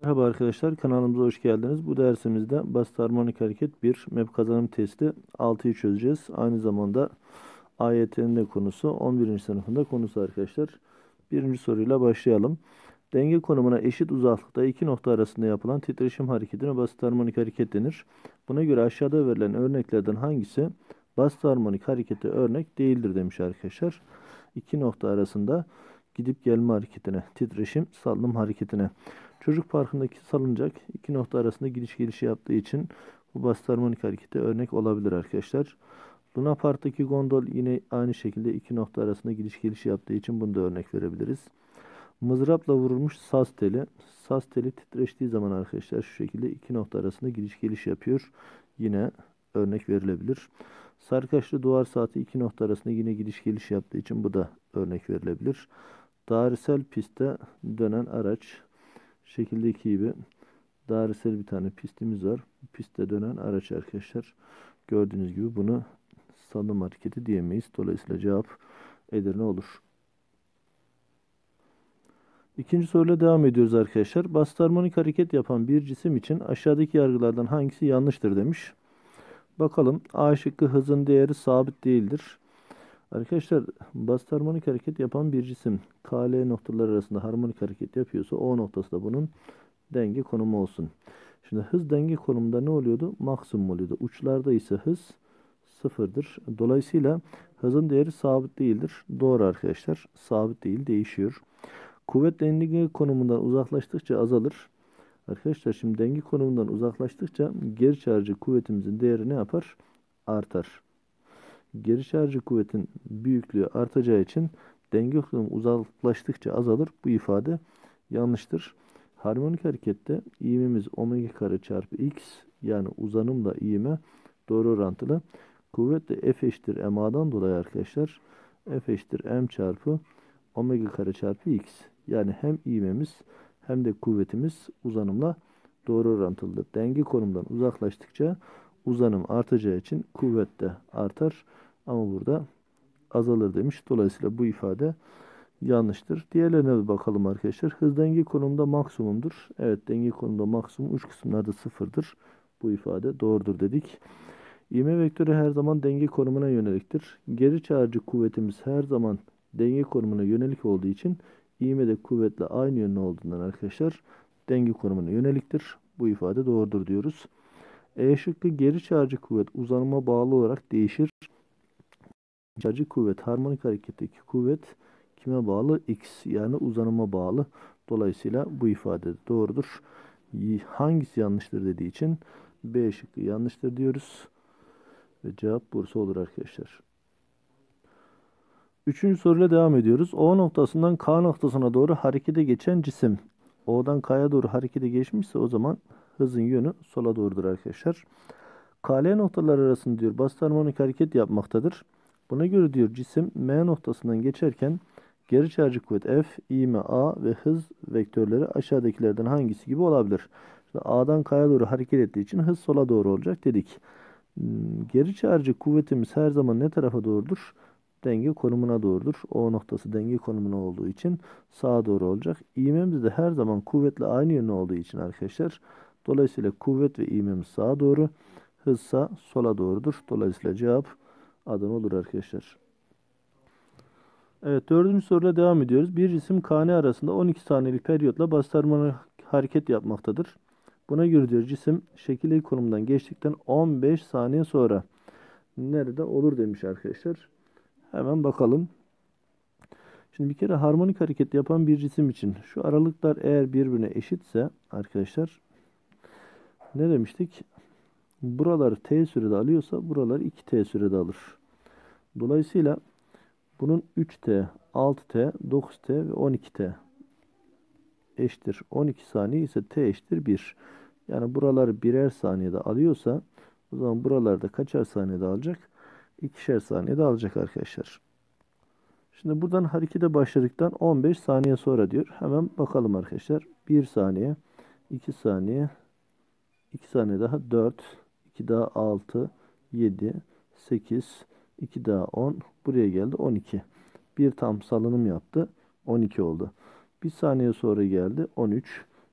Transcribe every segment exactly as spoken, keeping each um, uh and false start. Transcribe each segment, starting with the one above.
Merhaba arkadaşlar, kanalımıza hoş geldiniz. Bu dersimizde basit harmonik hareket bir map kazanım testi altıyı çözeceğiz. Aynı zamanda A Y T'nin de konusu on birinci sınıfında konusu arkadaşlar. Birinci soruyla başlayalım. Denge konumuna eşit uzaklıkta iki nokta arasında yapılan titreşim hareketine basit harmonik hareket denir. Buna göre aşağıda verilen örneklerden hangisi basit harmonik harekete örnek değildir demiş arkadaşlar. İki nokta arasında gidip gelme hareketine, titreşim salınım hareketine. Çocuk parkındaki salıncak iki nokta arasında gidiş geliş yaptığı için bu basit harmonik harekete örnek olabilir arkadaşlar. Luna Park'taki gondol yine aynı şekilde iki nokta arasında gidiş geliş yaptığı için bunu da örnek verebiliriz. Mızrapla vurulmuş saz teli. Saz teli titreştiği zaman arkadaşlar şu şekilde iki nokta arasında gidiş geliş yapıyor. Yine örnek verilebilir. Sarkaçlı duvar saati iki nokta arasında yine gidiş geliş yaptığı için bu da örnek verilebilir. Dairesel pistte dönen araç. Şekildeki gibi dairesel bir tane pistimiz var. Bu pistte dönen araç arkadaşlar. Gördüğünüz gibi bunu salınım hareketi diyemeyiz. Dolayısıyla cevap Edirne olur. İkinci soruyla devam ediyoruz arkadaşlar. Basit harmonik hareket yapan bir cisim için aşağıdaki yargılardan hangisi yanlıştır demiş. Bakalım. A şıkkı hızın değeri sabit değildir. Arkadaşlar basit harmonik hareket yapan bir cisim K L noktalar arasında harmonik hareket yapıyorsa O noktası da bunun denge konumu olsun. Şimdi hız denge konumunda ne oluyordu? Maksimum oluyordu. Uçlarda ise hız sıfırdır. Dolayısıyla hızın değeri sabit değildir. Doğru arkadaşlar. Sabit değil, değişiyor. Kuvvet denge konumundan uzaklaştıkça azalır. Arkadaşlar şimdi denge konumundan uzaklaştıkça geri çarjı kuvvetimizin değeri ne yapar? Artar. Geri çarjı kuvvetin büyüklüğü artacağı için denge konumu uzaklaştıkça azalır. Bu ifade yanlıştır. Harmonik harekette ivmemiz omega kare çarpı x, yani uzanımla ivme doğru orantılı. Kuvvet de F eşittir ma'dan dolayı arkadaşlar F eşittir m çarpı omega kare çarpı x. Yani hem ivmemiz hem de kuvvetimiz uzanımla doğru orantılıdır. Denge konumundan uzaklaştıkça uzanım artacağı için kuvvet de artar ama burada azalır demiş. Dolayısıyla bu ifade yanlıştır. Diğerlerine bir bakalım arkadaşlar. Hız denge konumunda maksimumdur. Evet, denge konumunda maksimum uç kısımlarda sıfırdır. Bu ifade doğrudur dedik. İvme vektörü her zaman denge konumuna yöneliktir. Geri çarjı kuvvetimiz her zaman denge konumuna yönelik olduğu için ivme de kuvvetle aynı yönlü olduğundan arkadaşlar denge konumuna yöneliktir. Bu ifade doğrudur diyoruz. E şıkkı geri çarjı kuvvet uzanıma bağlı olarak değişir. Çarjı kuvvet harmonik hareketteki kuvvet kime bağlı? X, yani uzanıma bağlı. Dolayısıyla bu ifade doğrudur. Hangisi yanlıştır dediği için B şıkkı yanlıştır diyoruz. Ve cevap Bursa olur arkadaşlar. Üçüncü soruyla devam ediyoruz. O noktasından K noktasına doğru harekete geçen cisim O'dan K'ya doğru harekete geçmişse o zaman hızın yönü sola doğrudur arkadaşlar. K L noktalar arasında diyor basit harmonik hareket yapmaktadır. Buna göre diyor cisim M noktasından geçerken geri çarjı kuvvet F, ivme A ve hız vektörleri aşağıdakilerden hangisi gibi olabilir? İşte A'dan K'ya doğru hareket ettiği için hız sola doğru olacak dedik. Geri çarjı kuvvetimiz her zaman ne tarafa doğrudur? Denge konumuna doğrudur. O noktası denge konumuna olduğu için sağa doğru olacak. İğmemiz de her zaman kuvvetle aynı yönde olduğu için arkadaşlar. Dolayısıyla kuvvet ve ivmemiz sağa doğru. Hızsa sola doğrudur. Dolayısıyla cevap Adana olur arkadaşlar. Evet, dördüncü soruyla devam ediyoruz. Bir cisim K N arasında on iki saniyelik periyotla basit harmonik hareket yapmaktadır. Buna göre diyor cisim şekil konumundan geçtikten on beş saniye sonra nerede olur demiş arkadaşlar. Hemen bakalım. Şimdi bir kere harmonik hareket yapan bir cisim için şu aralıklar eğer birbirine eşitse arkadaşlar ne demiştik? Buraları t sürede alıyorsa buralar iki t sürede alır. Dolayısıyla bunun üç t, altı t, dokuz t ve on iki t eşittir. on iki saniye ise t eşittir bir. Yani buraları birer saniyede alıyorsa o zaman buralarda kaçar saniyede alacak? ikişer saniyede alacak arkadaşlar. Şimdi buradan harekete başladıktan on beş saniye sonra diyor. Hemen bakalım arkadaşlar. bir saniye, iki saniye, iki saniye daha dört, iki daha altı, yedi, sekiz, iki daha on, buraya geldi on iki. Bir tam salınım yaptı. on iki oldu. Bir saniye sonra geldi on üç,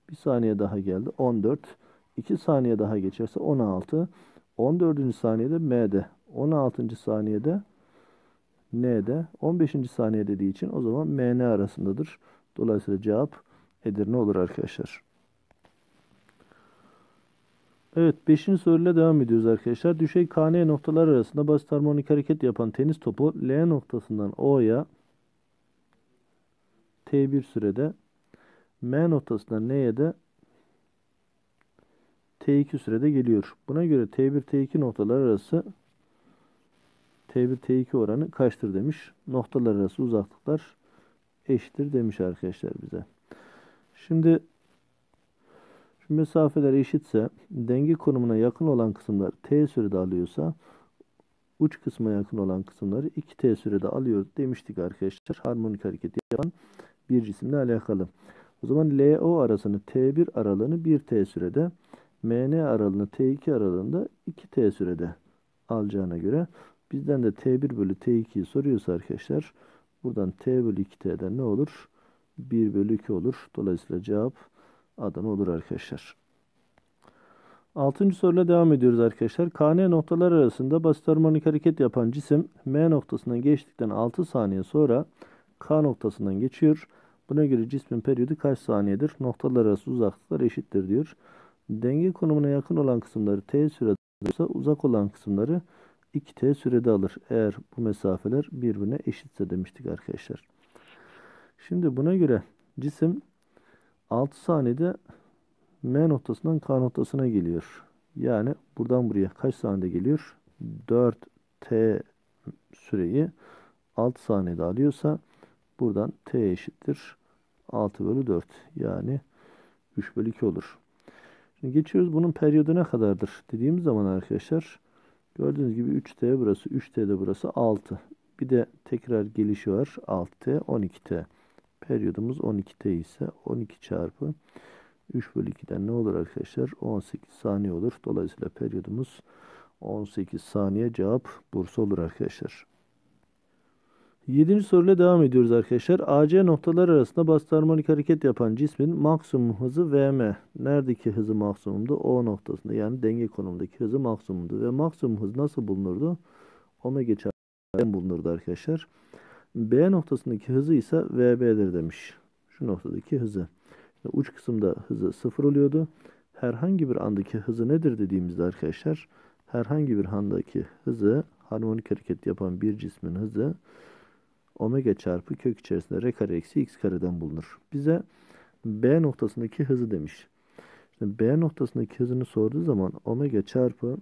Bir saniye daha geldi. on dört. iki saniye daha geçerse on altı. on dördüncü saniyede M'de. on altıncı saniyede N'de. on beşinci saniye dediği için o zaman M N arasındadır. Dolayısıyla cevap Edirne olur arkadaşlar. Evet, beşinci soruyla devam ediyoruz arkadaşlar. Düşey K N noktalar arasında basit harmonik hareket yapan tenis topu L noktasından O'ya T bir sürede, M noktasından N'ye de T iki sürede geliyor. Buna göre T bir T iki noktalar arası T bir T iki oranı kaçtır demiş. Noktalar arası uzaklıklar eşittir demiş arkadaşlar bize. Şimdi şu mesafeler eşitse, denge konumuna yakın olan kısımlar T sürede alıyorsa, uç kısma yakın olan kısımları iki T sürede alıyor demiştik arkadaşlar. Harmonik hareket yapan bir cisimle alakalı. O zaman L O arasını T bir aralığını bir T sürede, M N aralığını T iki aralığında iki T sürede alacağına göre bizden de T bir bölü T ikiyi soruyorsa arkadaşlar, buradan T bölü iki T'den ne olur? bir bölü iki olur. Dolayısıyla cevap Adana olur arkadaşlar. Altıncı soruyla devam ediyoruz arkadaşlar. K N noktalar arasında basit harmonik hareket yapan cisim M noktasından geçtikten altı saniye sonra K noktasından geçiyor. Buna göre cismin periyodu kaç saniyedir? Noktalar arası uzaklıklar eşittir diyor. Denge konumuna yakın olan kısımları T sürede alırsa, uzak olan kısımları iki T sürede alır. Eğer bu mesafeler birbirine eşitse demiştik arkadaşlar. Şimdi buna göre cisim altı saniyede M noktasından K noktasına geliyor. Yani buradan buraya kaç saniyede geliyor? dört T süreyi altı saniyede alıyorsa buradan T eşittir altı bölü dört. Yani üç bölü iki olur. Şimdi geçiyoruz, bunun periyodu ne kadardır dediğimiz zaman arkadaşlar, gördüğünüz gibi üç T burası, üç T de burası altı. Bir de tekrar gelişi var, altı T, on iki T. Periyodumuz on iki T ise on iki çarpı üç bölü ikiden ne olur arkadaşlar? on sekiz saniye olur. Dolayısıyla periyodumuz on sekiz saniye, cevap Bursa olur arkadaşlar. Yedinci soruyla devam ediyoruz arkadaşlar. A C noktalar arasında basit harmonik hareket yapan cismin maksimum hızı V M. Neredeki hızı maksimumdu? O noktasında, yani denge konumundaki hızı maksimumdu. Ve maksimum hız nasıl bulunurdu? Omega çarpı bulunurdu arkadaşlar. B noktasındaki hızı ise V B'dir demiş. Şu noktadaki hızı. Uç kısımda hızı sıfır oluyordu. Herhangi bir andaki hızı nedir dediğimizde arkadaşlar, herhangi bir andaki hızı, harmonik hareket yapan bir cismin hızı omega çarpı kök içerisinde r kare eksi x kareden bulunur. Bize B noktasındaki hızı demiş. Şimdi B noktasındaki hızını sorduğu zaman omega çarpı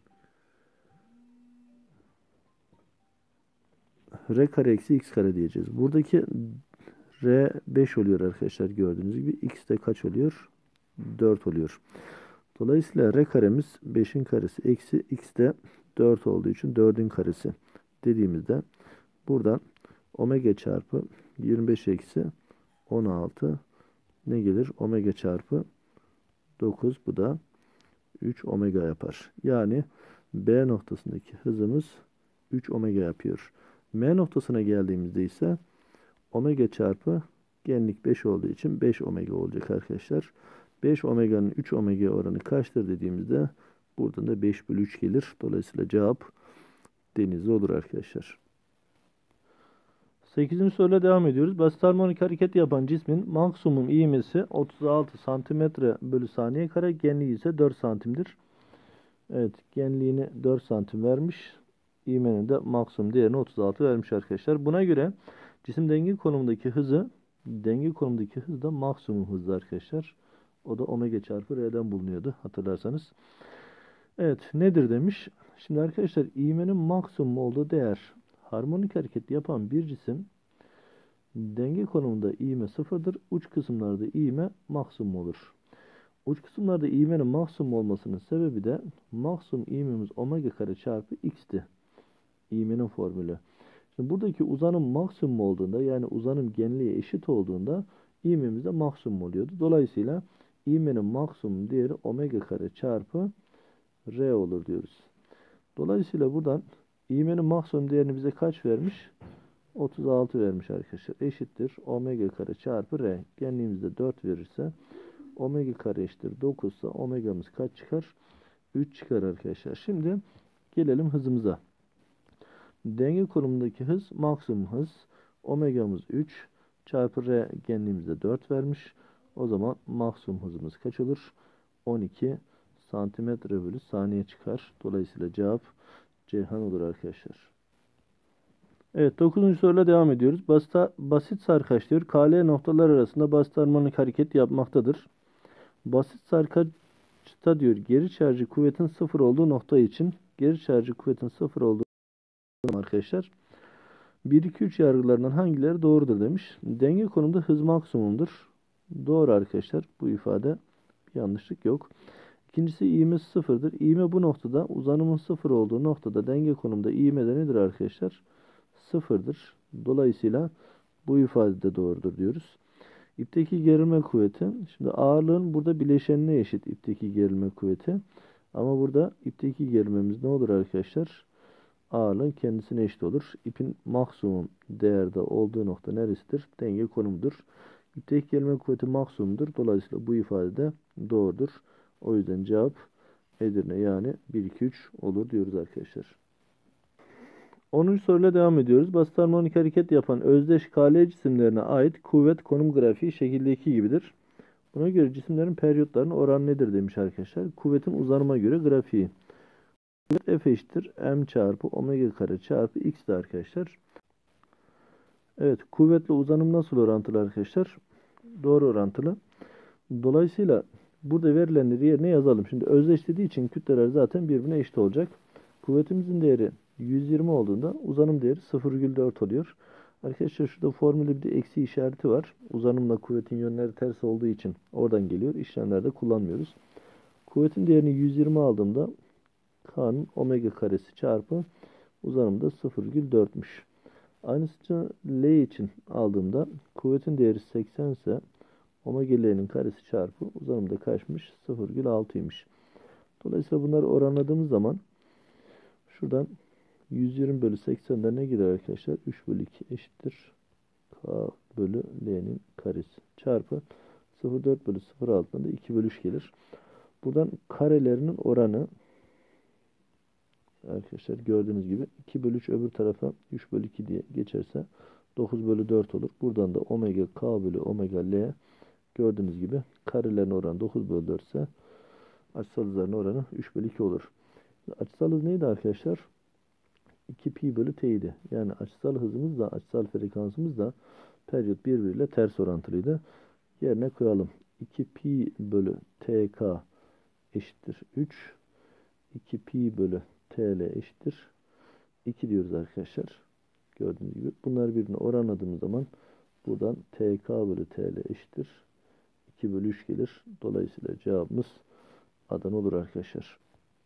r kare eksi x kare diyeceğiz. Buradaki r beş oluyor arkadaşlar, gördüğünüz gibi. X de kaç oluyor? dört oluyor. Dolayısıyla r karemiz beşin karesi eksi x de dört olduğu için dördün karesi dediğimizde buradan omega çarpı yirmi beş eksi on altı ne gelir? Omega çarpı dokuz, bu da üç omega yapar. Yani B noktasındaki hızımız üç omega yapıyor. M noktasına geldiğimizde ise omega çarpı genlik beş olduğu için beş omega olacak arkadaşlar. beş omega'nın üç omega oranı kaçtır dediğimizde buradan da beş bölü üç gelir. Dolayısıyla cevap Denizli olur arkadaşlar. sekizinci soruyla devam ediyoruz. Basit harmonik hareket yapan cismin maksimum ivmesi otuz altı santimetre bölü saniye kare, genliği ise dört santimdir. Evet, genliğini dört santim vermiş. İvmenin de maksimum değerini otuz altı vermiş arkadaşlar. Buna göre cisim denge konumundaki hızı, denge konumundaki hız da maksimum hızlı arkadaşlar. O da omega çarpı r'den bulunuyordu hatırlarsanız. Evet, nedir demiş. Şimdi arkadaşlar, ivmenin maksimum olduğu değer, harmonik hareket yapan bir cisim denge konumunda ivme sıfırdır. Uç kısımlarda ivme maksimum olur. Uç kısımlarda ivmenin maksimum olmasının sebebi de maksimum ivmemiz omega kare çarpı x'ti. İvmenin formülü. Şimdi buradaki uzanım maksimum olduğunda, yani uzanım genliğe eşit olduğunda ivmemiz de maksimum oluyordu. Dolayısıyla ivmenin maksimum değeri omega kare çarpı r olur diyoruz. Dolayısıyla buradan ivmenin maksimum değerini bize kaç vermiş? otuz altı vermiş arkadaşlar. Eşittir omega kare çarpı r. Genliğimizde dört verirse Omega kare eşittir dokuz ise omegamız kaç çıkar? üç çıkar arkadaşlar. Şimdi gelelim hızımıza. Denge konumundaki hız maksimum hız. Omegamız üç çarpı r genliğimizde dört vermiş. O zaman maksimum hızımız kaç olur? on iki santimetre bölü saniye çıkar. Dolayısıyla cevap Ceyhan olur arkadaşlar. Evet, dokuzuncu soruyla devam ediyoruz. Basita, basit sarkaç diyor. K L noktalar arasında basit harmonik hareket yapmaktadır. Basit sarkaçta diyor geri çarjı kuvvetin sıfır olduğu nokta için geri çarjı kuvvetin sıfır olduğu arkadaşlar bir iki üç yargılarından hangileri doğrudur demiş. Denge konumunda hız maksimumdur. Doğru arkadaşlar. Bu ifade bir yanlışlık yok. İkincisi ivme sıfırdır. İvme bu noktada uzanımın sıfır olduğu noktada denge konumunda ivme de nedir arkadaşlar? Sıfırdır. Dolayısıyla bu ifade de doğrudur diyoruz. İpteki gerilme kuvveti. Şimdi ağırlığın burada bileşenine eşit ipteki gerilme kuvveti. Ama burada ipteki gerilmemiz ne olur arkadaşlar? Ağırlığın kendisine eşit olur. İpin maksimum değerde olduğu nokta neresidir? Denge konumudur. İpteki gerilme kuvveti maksimumdur. Dolayısıyla bu ifade de doğrudur. O yüzden cevap Edirne yani bir iki üç olur diyoruz arkadaşlar. onuncu soruyla devam ediyoruz. Basit harmonik hareket yapan özdeş K L cisimlerine ait kuvvet konum grafiği şekildeki gibidir. Buna göre cisimlerin periyotlarının oranı nedir demiş arkadaşlar. Kuvvetin uzanıma göre grafiği. Kuvvet F eşittir M çarpı omega kare çarpı X'di arkadaşlar. Evet, kuvvetle uzanım nasıl orantılı arkadaşlar? Doğru orantılı. Dolayısıyla burada verilenleri yerine yazalım. Şimdi özdeş dediği için kütleler zaten birbirine eşit olacak. Kuvvetimizin değeri yüz yirmi olduğunda uzanım değeri sıfır virgül dört oluyor. Arkadaşlar şurada formülde bir de eksi işareti var. Uzanımla kuvvetin yönleri ters olduğu için oradan geliyor. İşlemlerde kullanmıyoruz. Kuvvetin değerini yüz yirmi aldığımda K'nın omega karesi çarpı uzanımda sıfır virgül dörtmüş. Aynısını L için aldığımda kuvvetin değeri seksen ise omega L'nin karesi çarpı uzanımda kaçmış? sıfır virgül altıymış. Dolayısıyla bunları oranladığımız zaman şuradan yüz yirmi bölü seksenden ne gider arkadaşlar? üç bölü iki eşittir K bölü L'nin karesi çarpı sıfır virgül dört bölü sıfır virgül altıdan da iki bölü üç gelir. Buradan karelerinin oranı arkadaşlar gördüğünüz gibi iki bölü üç öbür tarafa üç bölü iki diye geçerse dokuz bölü dört olur. Buradan da omega K bölü omega L gördüğünüz gibi karelerin oranı dokuz bölü dört ise açısal hızların oranı üç bölü iki olur. Açısal hız neydi arkadaşlar? iki pi bölü t idi. Yani açısal hızımız da açısal frekansımız da periyot birbiriyle ters orantılıydı. Yerine koyalım. iki pi bölü tk eşittir üç. iki pi bölü tl eşittir iki diyoruz arkadaşlar. Gördüğünüz gibi. Bunları birbirine oranladığımız zaman buradan tk bölü tl eşittir iki bölü üç gelir. Dolayısıyla cevabımız Adana olur arkadaşlar.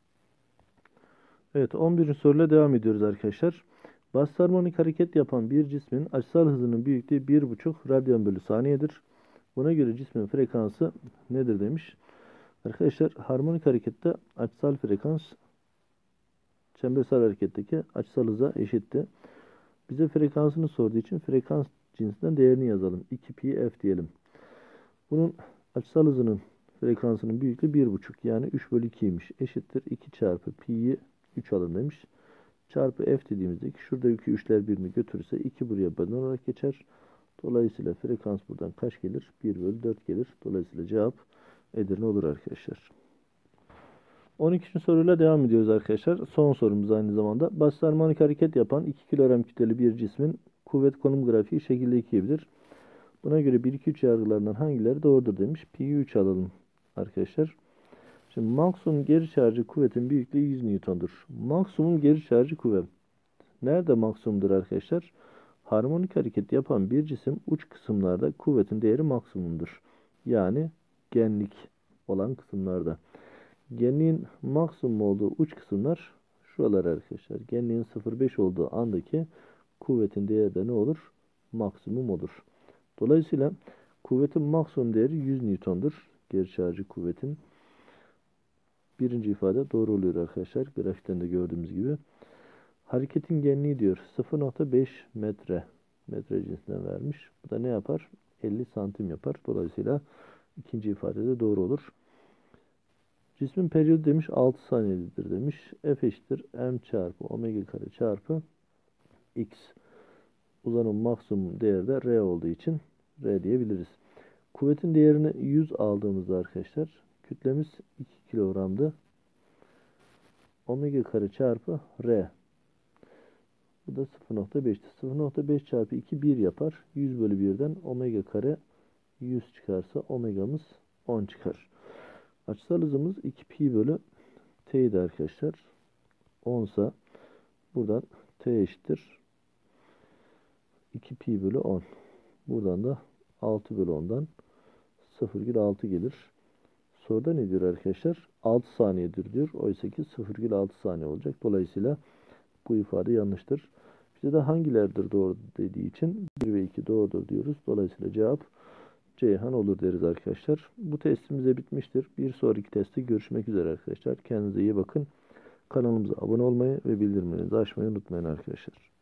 Evet, on birinci soruyla devam ediyoruz arkadaşlar. Basit harmonik hareket yapan bir cismin açısal hızının büyüklüğü bir buçuk radyan bölü saniyedir. Buna göre cismin frekansı nedir demiş. Arkadaşlar harmonik harekette açısal frekans çembersel hareketteki açısal hıza eşitti. Bize frekansını sorduğu için frekans cinsinden değerini yazalım. iki pi f diyelim. Bunun açısal hızının frekansının büyüklüğü bir buçuk yani üç bölü ikiymiş. Eşittir iki çarpı pi'yi üç alın demiş. Çarpı f dediğimizde şuradaki üçler birbirini götürürse iki buraya bölü olarak geçer. Dolayısıyla frekans buradan kaç gelir? bir bölü dört gelir. Dolayısıyla cevap Edirne olur arkadaşlar. on ikinci soruyla devam ediyoruz arkadaşlar. Son sorumuz aynı zamanda. Basit harmonik hareket yapan iki kilogram kütleli bir cismin kuvvet konum grafiği şekildeki gibidir. Buna göre bir iki üç yargılarından hangileri doğrudur demiş. Pi'yi üç alalım arkadaşlar. Şimdi maksimum geri çarjı kuvvetin büyüklüğü yüz Newton'dur. Maksimum geri çarjı kuvvet. Nerede maksimumdur arkadaşlar? Harmonik hareket yapan bir cisim uç kısımlarda kuvvetin değeri maksimumdur. Yani genlik olan kısımlarda. Genliğin maksimum olduğu uç kısımlar şuralar arkadaşlar. Genliğin sıfır virgül beş olduğu andaki kuvvetin değeri de ne olur? Maksimum olur. Dolayısıyla kuvvetin maksimum değeri yüz Newton'dur. Geri çarjı kuvvetin. Birinci ifade doğru oluyor arkadaşlar. Grafikten de gördüğümüz gibi. Hareketin genliği diyor sıfır nokta beş metre. Metre cinsinden vermiş. Bu da ne yapar? elli santim yapar. Dolayısıyla İkinci ifade de doğru olur. Cismin periyodu demiş altı saniyedir demiş. F eşittir m çarpı omega kare çarpı x. Uzanım maksimum değeri de R olduğu için R diyebiliriz. Kuvvetin değerini yüz aldığımızda arkadaşlar kütlemiz iki kilogramdı. Omega kare çarpı R. Bu da sıfır nokta beş'ti. sıfır nokta beş çarpı iki bir yapar. yüz bölü bir'den omega kare yüz çıkarsa omegamız on çıkar. Açısal hızımız iki pi bölü t'ydi arkadaşlar. on ise buradan t eşittir iki pi bölü on. Buradan da altı bölü on'dan sıfır virgül altı gelir. Soruda ne diyor arkadaşlar? altı saniyedir diyor. Oysa ki sıfır virgül altı saniye olacak. Dolayısıyla bu ifade yanlıştır. Bize de hangilerdir doğru dediği için bir ve iki doğrudur diyoruz. Dolayısıyla cevap Ceyhan olur deriz arkadaşlar. Bu testimiz de bitmiştir. Bir sonraki testte görüşmek üzere arkadaşlar. Kendinize iyi bakın. Kanalımıza abone olmayı ve bildirimlerinizi açmayı unutmayın arkadaşlar.